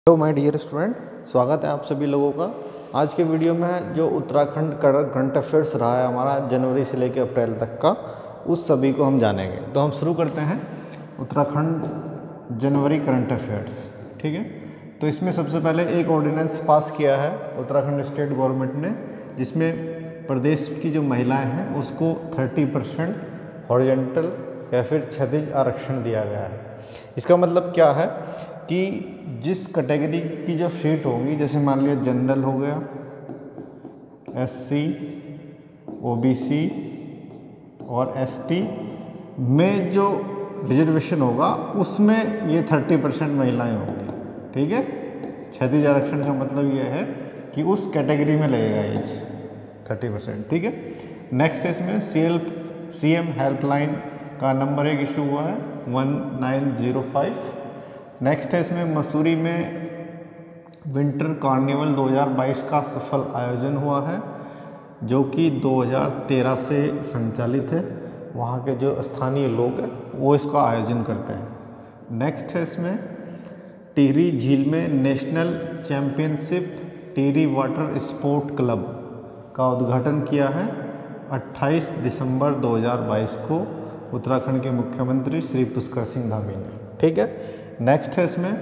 Hello my dear student, स्वागत है आप सभी लोगों का। आज के वीडियो में जो उत्तराखंड करंट अफेयर्स रहा है हमारा जनवरी से लेकर अप्रैल तक का, उस सभी को हम जानेंगे। तो हम शुरू करते हैं उत्तराखंड जनवरी करंट अफेयर्स। ठीक है, तो इसमें सबसे पहले एक ऑर्डिनेंस पास किया है उत्तराखंड स्टेट गवर्नमेंट ने, जिसमें प्रदेश की जो महिलाएँ हैं उसको 30% हॉरिजॉन्टल या फिर क्षैतिज आरक्षण दिया गया है। इसका मतलब क्या है कि जिस कैटेगरी की जो सीट होगी, जैसे मान लिया जनरल हो गया, एससी, ओबीसी और एसटी में जो रिजर्वेशन होगा उसमें ये 30% महिलाएं होंगी। ठीक है, क्षैतिज आरक्षण का मतलब ये है कि उस कैटेगरी में लगेगा ये 30%। ठीक है, नेक्स्ट है इसमें सीएम हेल्पलाइन का नंबर एक इशू हुआ है 1905। नेक्स्ट है इसमें मसूरी में विंटर कार्निवल 2022 का सफल आयोजन हुआ है, जो कि 2013 से संचालित है। वहाँ के जो स्थानीय लोग हैं वो इसका आयोजन करते हैं। नेक्स्ट है इसमें टिहरी झील में national championship Tehri water sport club का उद्घाटन किया है 28 दिसंबर 2022 को उत्तराखंड के मुख्यमंत्री श्री पुष्कर सिंह धामी ने। ठीक है, नेक्स्ट है इसमें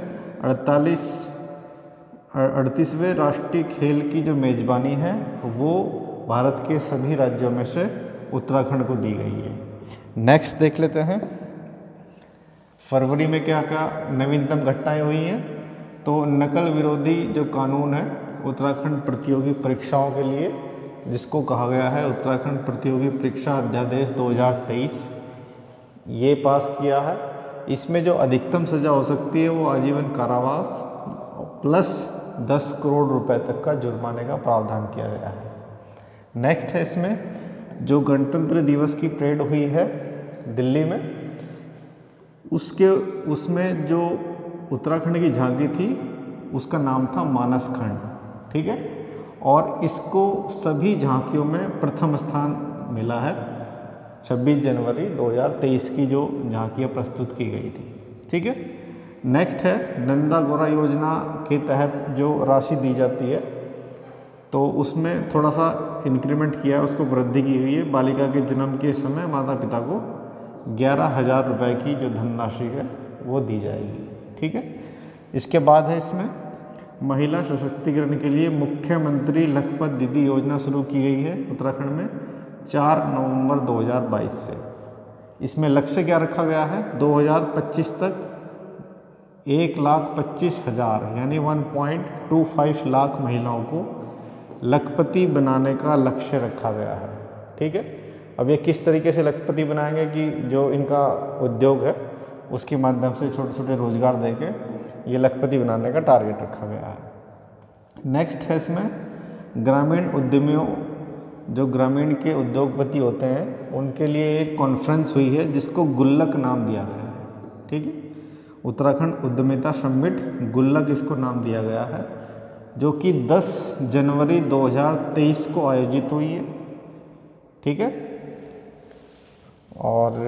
38वें राष्ट्रीय खेल की जो मेज़बानी है वो भारत के सभी राज्यों में से उत्तराखंड को दी गई है। नेक्स्ट देख लेते हैं फरवरी में क्या क्या नवीनतम घटनाएं हुई हैं। तो नकल विरोधी जो कानून है उत्तराखंड प्रतियोगी परीक्षाओं के लिए, जिसको कहा गया है उत्तराखंड प्रतियोगी परीक्षा अध्यादेश 2023, ये पास किया है। इसमें जो अधिकतम सज़ा हो सकती है वो आजीवन कारावास प्लस 10 करोड़ रुपए तक का जुर्माने का प्रावधान किया गया है। नेक्स्ट है इसमें जो गणतंत्र दिवस की परेड हुई है दिल्ली में, उसमें जो उत्तराखंड की झांकी थी उसका नाम था मानस खंड। ठीक है, और इसको सभी झांकियों में प्रथम स्थान मिला है 26 जनवरी 2023 की जो झांकियाँ प्रस्तुत की गई थी। ठीक है, नेक्स्ट है नंदा गौरा योजना के तहत जो राशि दी जाती है तो उसमें थोड़ा सा इंक्रीमेंट किया है, उसको वृद्धि की हुई है। बालिका के जन्म के समय माता पिता को 11,000 रुपये की जो धनराशि है वो दी जाएगी। ठीक है, इसके बाद है इसमें महिला सशक्तिकरण के लिए मुख्यमंत्री लखपत दीदी योजना शुरू की गई है उत्तराखंड में 4 नवंबर 2022 से। इसमें लक्ष्य क्या रखा गया है, 2025 तक 1,25,000 यानी 1.25 लाख महिलाओं को लखपति बनाने का लक्ष्य रखा गया है। ठीक है, अब ये किस तरीके से लखपति बनाएंगे कि जो इनका उद्योग है उसके माध्यम से छोटे छोटे रोजगार देके ये लखपति बनाने का टारगेट रखा गया है। नेक्स्ट है इसमें ग्रामीण उद्यमियों, जो ग्रामीण के उद्योगपति होते हैं उनके लिए एक कॉन्फ्रेंस हुई है जिसको गुल्लक नाम दिया गया है। ठीक है, उत्तराखंड उद्यमिता समिट गुल्लक इसको नाम दिया गया है, जो कि 10 जनवरी 2023 को आयोजित हुई है। ठीक है, और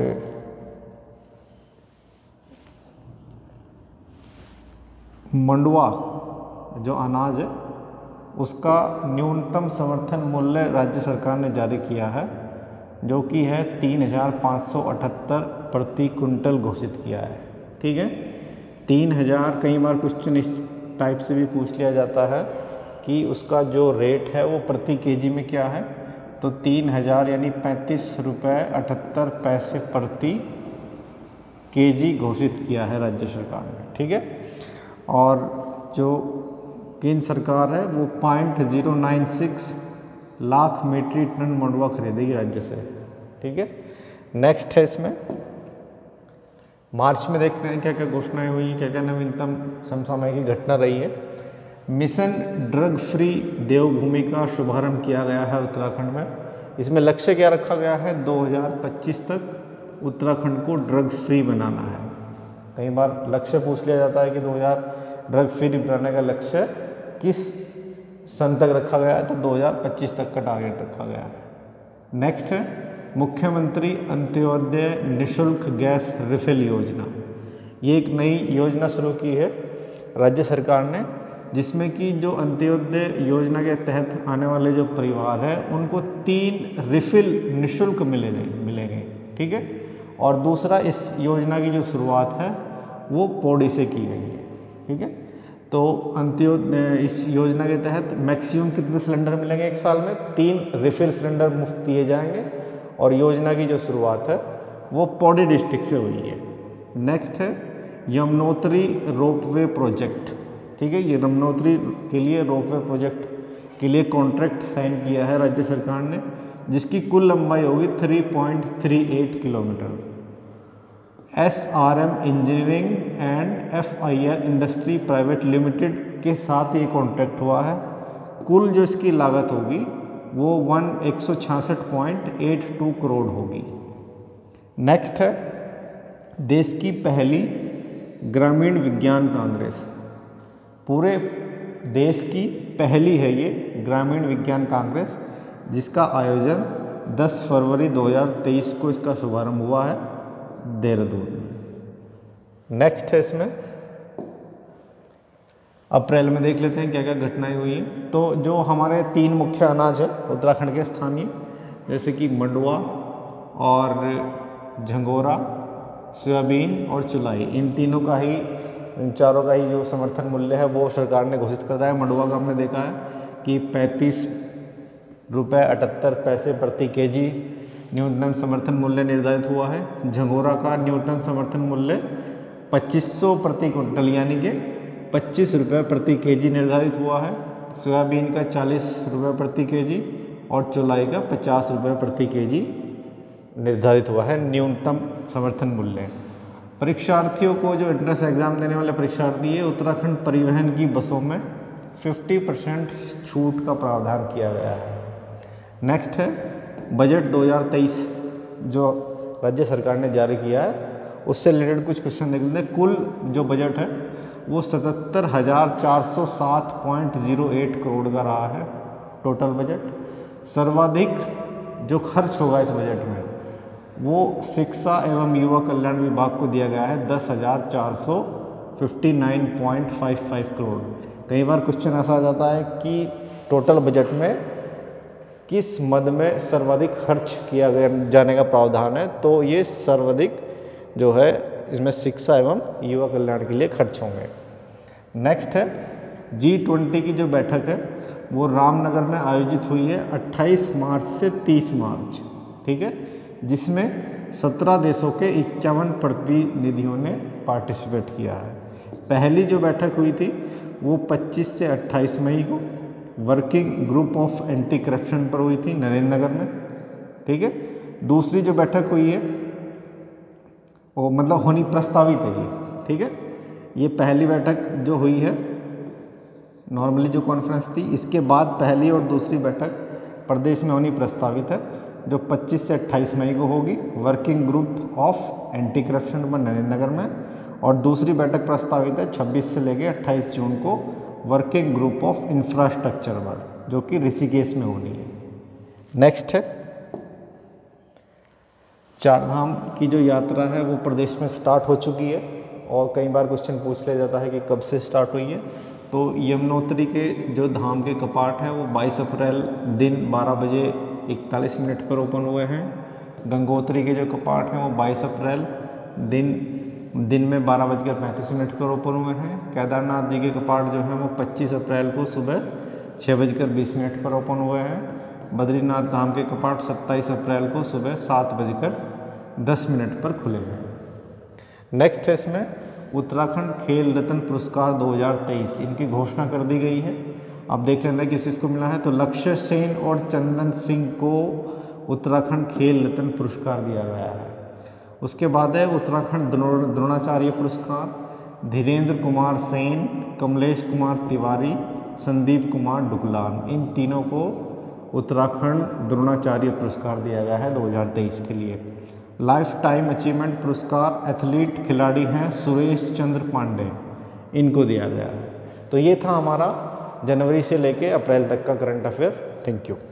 मंडुआ जो अनाज है उसका न्यूनतम समर्थन मूल्य राज्य सरकार ने जारी किया है, जो कि है 3,578 प्रति कुंटल घोषित किया है। ठीक है, 3,000, कई बार क्वेश्चन इस टाइप से भी पूछ लिया जाता है कि उसका जो रेट है वो प्रति केजी में क्या है, तो 3,000 यानी 35 रुपये 78 पैसे प्रति केजी घोषित किया है राज्य सरकार ने। ठीक है, और जो केंद्र सरकार है वो 0.096 लाख मीट्रिक टन मंडुआ खरीदेगी राज्य से। ठीक है, नेक्स्ट है इसमें मार्च में देखते हैं क्या क्या घोषणाएं हुई, क्या क्या नवीनतम समसामयिक की घटना रही है। मिशन ड्रग फ्री देवभूमि का शुभारंभ किया गया है उत्तराखंड में। इसमें लक्ष्य क्या रखा गया है, 2025 तक उत्तराखंड को ड्रग फ्री बनाना है। कई बार लक्ष्य पूछ लिया जाता है कि 2000 ड्रग फ्री बनाने का लक्ष्य किस सन तक रखा गया है, तो 2025 तक का टारगेट रखा गया है। नेक्स्ट है मुख्यमंत्री अंत्योदय निःशुल्क गैस रिफिल योजना। ये एक नई योजना शुरू की है राज्य सरकार ने, जिसमें कि जो अंत्योदय योजना के तहत आने वाले जो परिवार है उनको 3 रिफिल निःशुल्क मिलेंगे। ठीक है। और दूसरा, इस योजना की जो शुरुआत है वो पौड़ी से की गई है। ठीक है। तो अंत्योदय इस योजना के तहत मैक्सिमम कितने सिलेंडर मिलेंगे एक साल में? 3 रिफिल सिलेंडर मुफ्त दिए जाएंगे। और योजना की जो शुरुआत है वो पौड़ी डिस्ट्रिक्ट से हुई है। नेक्स्ट है यमुनोत्री रोपवे प्रोजेक्ट। ठीक है। ये यमुनोत्री के लिए रोपवे प्रोजेक्ट के लिए कॉन्ट्रैक्ट साइन किया है राज्य सरकार ने, जिसकी कुल लंबाई होगी 3.38 kilometre. SRM engineering and FIL industry private limited के साथ ये कॉन्ट्रैक्ट हुआ है। कुल जो इसकी लागत होगी वो 166.82 करोड़ होगी। नेक्स्ट है देश की पहली ग्रामीण विज्ञान कांग्रेस। पूरे देश की पहली है ये ग्रामीण विज्ञान कांग्रेस, जिसका आयोजन 10 फरवरी 2023 को इसका शुभारंभ हुआ है देहरादून में। नेक्स्ट है इसमें अप्रैल में देख लेते हैं क्या क्या घटनाएं हुई हैं। तो जो हमारे 3 मुख्य अनाज है उत्तराखंड के स्थानीय, जैसे कि मंडुआ और झंगोरा, सोयाबीन और चुलाई, इन तीनों का ही, इन चारों का ही जो समर्थन मूल्य है वो सरकार ने घोषित कर दिया है। मंडुआ का हमने देखा है कि 35 रुपये 78 पैसे प्रति केजी न्यूनतम समर्थन मूल्य निर्धारित हुआ है। झंगोरा का न्यूनतम समर्थन मूल्य 2500 प्रति क्विंटल यानी कि 25 रुपये प्रति केजी निर्धारित हुआ है। सोयाबीन का 40 रुपये प्रति केजी और चौलाई का 50 रुपये प्रति केजी निर्धारित हुआ है न्यूनतम समर्थन मूल्य। परीक्षार्थियों को, जो एंट्रेंस एग्जाम देने वाले परीक्षार्थी है, उत्तराखंड परिवहन की बसों में 50% छूट का प्रावधान किया गया है। नेक्स्ट है बजट 2023 जो राज्य सरकार ने जारी किया है, उससे रिलेटेड कुछ क्वेश्चन देख लेते हैं। कुल जो बजट है वो 77,407.08 करोड़ का रहा है टोटल बजट। सर्वाधिक जो खर्च होगा इस बजट में वो शिक्षा एवं युवा कल्याण विभाग को दिया गया है 10,459.55 करोड़। कई बार क्वेश्चन ऐसा आ जाता है कि टोटल बजट में किस मद में सर्वाधिक खर्च किया जाने का प्रावधान है, तो ये सर्वाधिक जो है इसमें शिक्षा एवं युवा कल्याण के लिए खर्च होंगे। नेक्स्ट है G20 की जो बैठक है वो रामनगर में आयोजित हुई है 28 मार्च से 30 मार्च। ठीक है। जिसमें 17 देशों के 51 प्रतिनिधियों ने पार्टिसिपेट किया है। पहली जो बैठक हुई थी वो 25 से 28 मई को working group of anti corruption पर हुई थी नरेंद्र नगर में। ठीक है। दूसरी जो बैठक हुई है वो मतलब होनी प्रस्तावित है ये। ठीक है। ये पहली बैठक जो हुई है नॉर्मली जो कॉन्फ्रेंस थी, इसके बाद पहली और दूसरी बैठक प्रदेश में होनी प्रस्तावित है जो 25 से 28 मई को होगी working group of anti corruption पर नरेंद्र नगर में। और दूसरी बैठक प्रस्तावित है 26 से लेकर 28 जून को वर्किंग ग्रुप ऑफ इंफ्रास्ट्रक्चर पर, जो कि ऋषिकेश में होनी है। नेक्स्ट है चारधाम की जो यात्रा है वो प्रदेश में स्टार्ट हो चुकी है और कई बार क्वेश्चन पूछ लिया जाता है कि कब से स्टार्ट हुई है। तो यमुनोत्री के जो धाम के कपाट हैं वो 22 अप्रैल दिन 12 बजे 41 मिनट पर ओपन हुए हैं। गंगोत्री के जो कपाट हैं वो 22 अप्रैल दिन में 12:35 पर ओपन हुए हैं। केदारनाथ जी के कपाट जो हैं वो 25 अप्रैल को सुबह 6:20 पर ओपन हुए हैं। बद्रीनाथ धाम के कपाट 27 अप्रैल को सुबह 7:10 पर खुले हैं। नेक्स्ट है इसमें उत्तराखंड खेल रत्न पुरस्कार 2023, इनकी घोषणा कर दी गई है। अब देख लेते हैं किस किस को मिला है। तो लक्ष्य सेन और चंदन सिंह को उत्तराखंड खेल रत्न पुरस्कार दिया गया है। उसके बाद है उत्तराखंड द्रोणाचार्य पुरस्कार, धीरेन्द्र कुमार सेन, कमलेश कुमार तिवारी, संदीप कुमार डुगलान, इन तीनों को उत्तराखंड द्रोणाचार्य पुरस्कार दिया गया है 2023 के लिए। लाइफ टाइम अचीवमेंट पुरस्कार एथलीट खिलाड़ी हैं सुरेश चंद्र पांडे, इनको दिया गया है। तो ये था हमारा जनवरी से लेके अप्रैल तक का करंट अफेयर। Thank you.